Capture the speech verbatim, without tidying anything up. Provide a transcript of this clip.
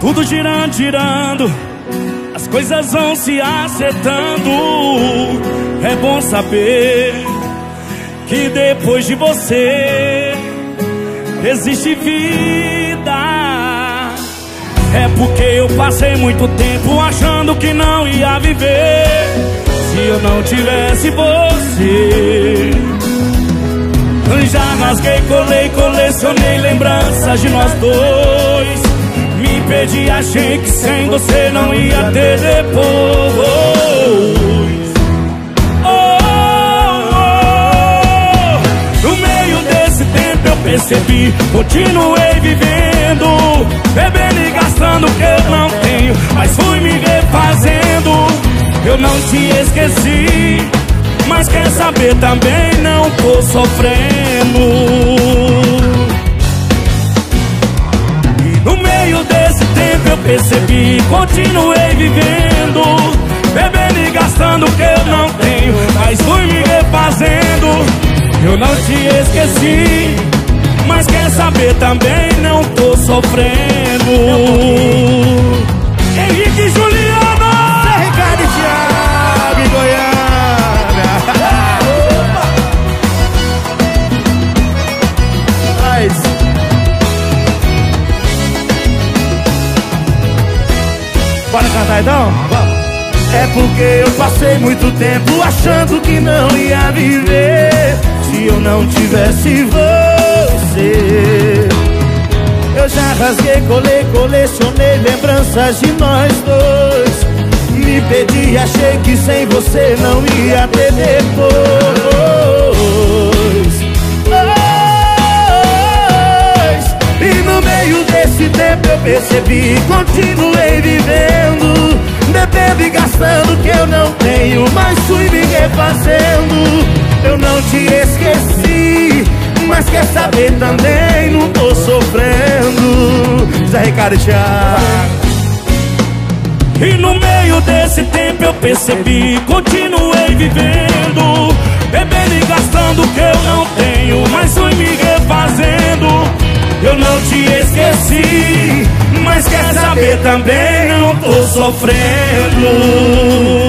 Tudo girando, girando, as coisas vão se acertando. É bom saber que depois de você existe vida. É porque eu passei muito tempo achando que não ia viver se eu não tivesse você. Já rasguei, colei, colecionei lembranças de nós dois. Me perdi, achei que sem você não ia ter depois. Oh, oh, oh. No meio desse tempo eu percebi, continuei vivendo, bebendo e gastando o que eu não tenho, mas fui me refazendo. Eu não te esqueci, mas quer saber, também não tô sofrendo. E no meio desse tempo eu percebi, continuei vivendo, bebendo e gastando o que eu não tenho, mas fui me refazendo. Eu não te esqueci, mas quer saber, também não tô sofrendo. Henrique e Juliano, Zé Ricardo e Thiago em Goiânia. Mas... bora cantar então? Vamos. É porque eu passei muito tempo achando que não ia viver se eu não tivesse você. Eu já rasguei, colei, colecionei lembranças de nós dois. Me perdi, achei que sem você não ia ter depois. E no meio desse tempo eu percebi, continuei vivendo, bebendo e gastando o que eu não tenho, mas fui me refazendo. Eu não te esqueci, mas quer saber, também não tô sofrendo. Zé Ricardo e Thiago. E no meio desse tempo eu percebi, continuei vivendo, bebendo e gastando o que eu não tenho, mas fui me refazendo. Eu não te esqueci, mas quer saber, também não tô sofrendo.